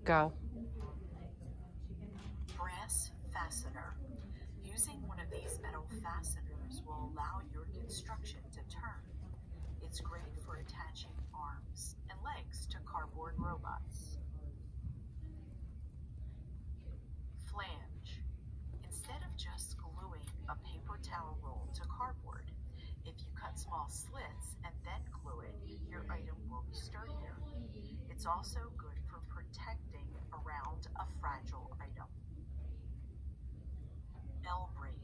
Go. Brass fastener. Using one of these metal fasteners will allow your construction to turn. It's great for attaching arms and legs to cardboard robots. Flange. Instead of just gluing a paper towel roll to cardboard, if you cut small slits and then glue it, your item will be sturdier. It's also good for protecting around a fragile item. L-brace.